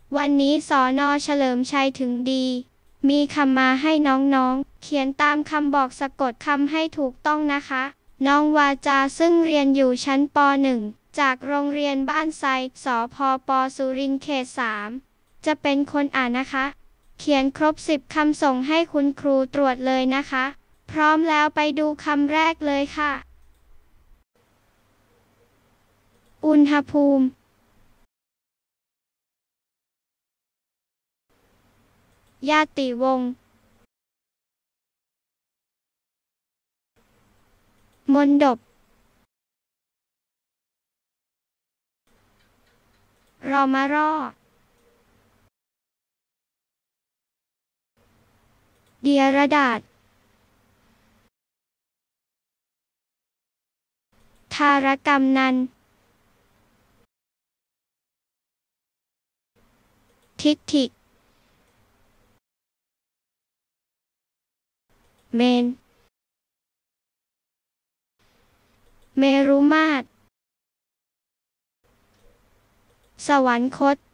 วันนี้สน.เฉลิมชัยถึงดีมีคำมาให้น้องๆเขียนตามคำบอกสะกดคำให้ถูกต้องนะคะน้องวาจาซึ่งเรียนอยู่ชั้นป .1 จากโรงเรียนบ้านไซสพปสุรินทร์เขต 3จะเป็นคนอ่านนะคะเขียนครบ10คำส่งให้คุณครูตรวจเลยนะคะพร้อมแล้วไปดูคำแรกเลยค่ะอุณหภูมิญาติวงศ์มนดบรอมารอเดียรดาษทารกำนันทิฏฐิเมนเมรุมาตรสวรรคต